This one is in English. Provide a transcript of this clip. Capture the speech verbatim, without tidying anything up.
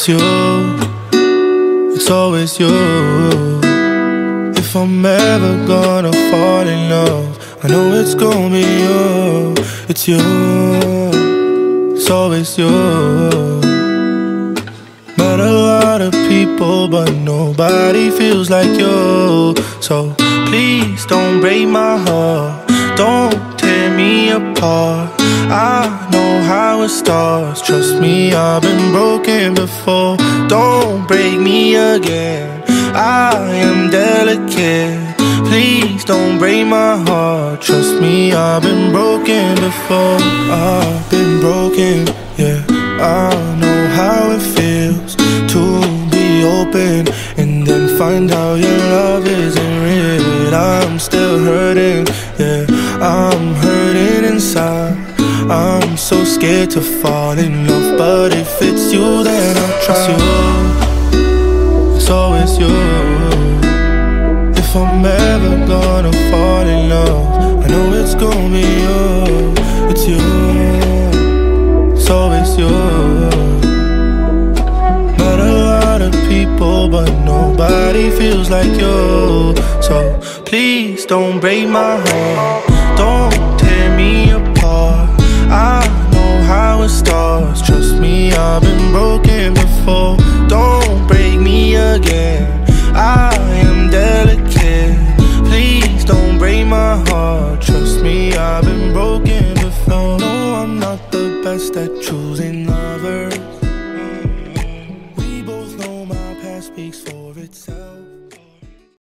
It's you, it's always you. If I'm ever gonna fall in love, I know it's gonna be you. It's you, it's always you. Met a lot of people, but nobody feels like you. So please don't break my heart, don't tear me apart. I know how it starts, trust me, I've been broken before. Don't break me again, I am delicate. Please don't break my heart, trust me, I've been broken before. I've been broken, yeah. I know how it feels to be open and then find out your love isn't real. I'm still hurting, yeah, I'm hurting inside. I'm so scared to fall in love, but if it's you, then I'll trust you. It's always you. If I'm ever gonna fall in love, I know it's gonna be you. It's you, it's always you. Met a lot of people, but nobody feels like you. So please don't break my heart, don't tear me apart. I know how it starts, trust me, I've been broken before. Don't break me again, I